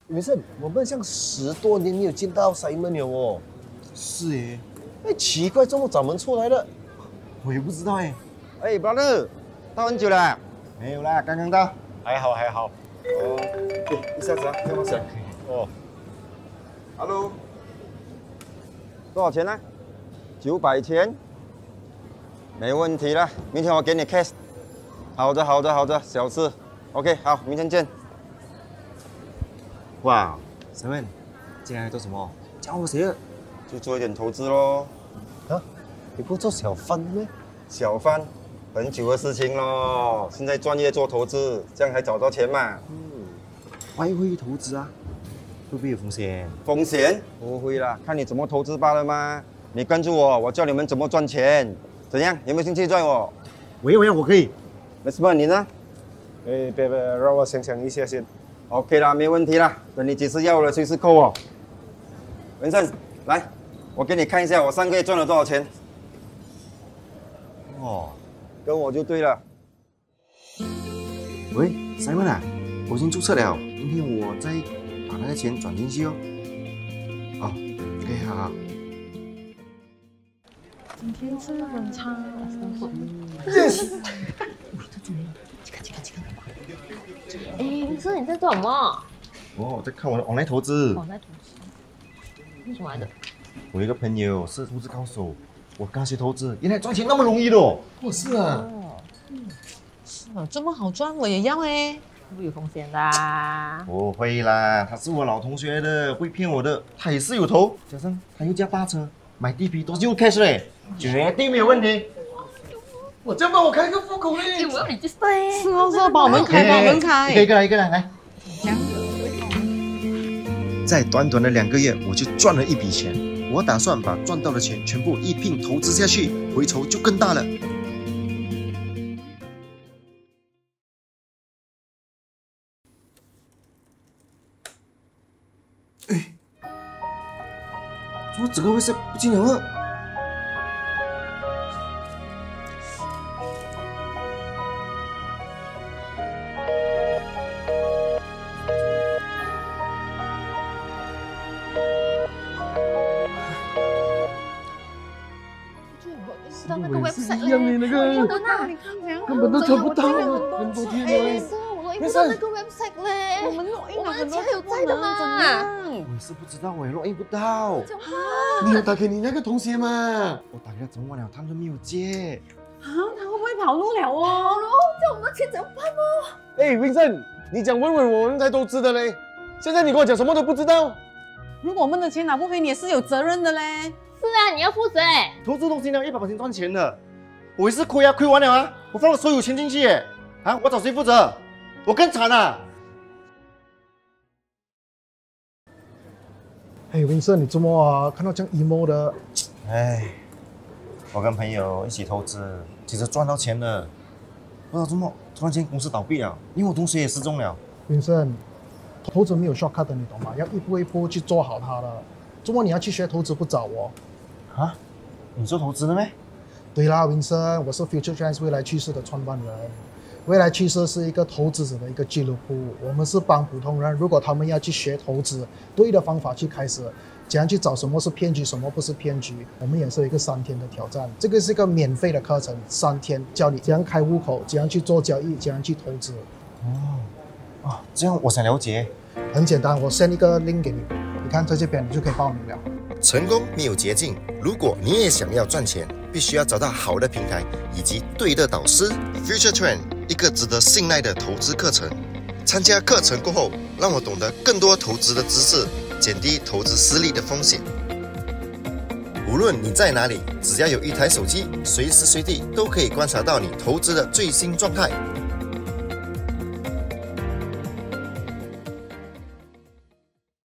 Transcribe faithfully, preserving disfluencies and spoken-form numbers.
云胜，我们像十多年没有见到 Simon 了哦。 是耶， 哎，奇怪，怎么找门出来的？ 我也不知道哎。 哎 ，brother， 到很久了。 没有啦，刚刚到。 还好还好。 哦，哎，一下子啊，开放下。 哦 ，Hello， 多少钱呢？九百钱，没问题了。明天我给你 cash。好的，好的，好的，小事。OK， 好，明天见。 哇 ，Simon， 进来做什么？教我写。 就做一点投资咯。 啊，你不做小贩咩？ 小贩，很久的事情咯。现在专业做投资，这样还找到钱嘛？ 嗯，外汇投资啊，会不会有风险？ 风险不会啦，看你怎么投资罢了嘛。你跟着我，我教你们怎么赚钱。怎样？有没有兴趣赚我？ 我要，我要，我可以。 那什么，你呢？ 哎，别别，让我想想一下先。 OK 啦，没问题啦。等你几时要了，随时扣我。文胜，来，我给你看一下我上个月赚了多少钱。哦，跟我就对了。 喂 ，Simon 啊，我已经注册了，明天我再把那个钱转进去哦。哦 ，OK， 好好。 今天吃晚餐。 Yes。 哎，你说你在做什么？ 哦，我在看我的 online 投资。 哦，在投资。为什么来的？ 我有一个朋友是投资高手，我跟他学投资，原来赚钱那么容易的哦。 哦，是啊。 哦，嗯，是啊，这么好赚，我也要哎。会不会有风险的啊？ 不会啦，他是我老同学的，不会骗我的。他也是有投，加上他又加大车，买地皮都是用 cash 嘞，绝对没有问题。我这样帮我开个户口嘞。 我要你去塞。是哦，是哦，帮我们开，帮我们开。 一个一个来，一个来，来。在短短的两个月，我就赚了一笔钱。我打算把赚到的钱全部一并投资下去，回酬就更大了。哎，怎么整个卫生不见了？ 知道那个 website 一样的那个， 我那你看怎样？ 根本都找不到，很多天哎， 了。 是我落印不到那个 website 嘞。我们落印了很多，有在的嘛？ 我也是不知道哎，落印不到。 你有打给你那个同学吗？ 我打给他整晚了，他都没有接。 啊，他会不会跑路了哦？跑路，叫我们的钱怎么办哦？ 哎，Vincent，你讲问问我们才投资的嘞，现在你跟我讲什么都不知道。 如果我们的钱拿不回，你也是有责任的嘞。 是啊，你要负责哎。 投资东西呢，一百块钱赚钱的，我也是亏啊，亏完了啊，我放了所有钱进去耶，啊，我找谁负责？我更惨啊！ 哎，Vincent，你怎么啊？看到这样 emo 的？ 哎，我跟朋友一起投资，其实赚到钱了，不知道怎么突然间公司倒闭了，因为我同学也失踪了。 Vincent，投资没有 shortcut 的，你懂吗？要一步一步去做好它的。怎么你要去学投资不找我？ 啊？你做投资的咩？ 对啦，Vincent，我是 Future Trends 未来趋势的创办人。未来趋势是一个投资者的一个俱乐部，我们是帮普通人，如果他们要去学投资，对的方法去开始，怎样去找什么是骗局，什么不是骗局，我们也是有一个三天的挑战。这个是一个免费的课程，三天教你怎样开户口，怎样去做交易，怎样去投资。 哦，啊，这样我想了解。 很简单，我 send 一个 link 给你，你看在这边你就可以报名了。 成功没有捷径，如果你也想要赚钱，必须要找到好的平台以及对的导师。Future Trend， 一个值得信赖的投资课程。参加课程过后，让我懂得更多投资的知识，减低投资失利的风险。无论你在哪里，只要有一台手机，随时随地都可以观察到你投资的最新状态。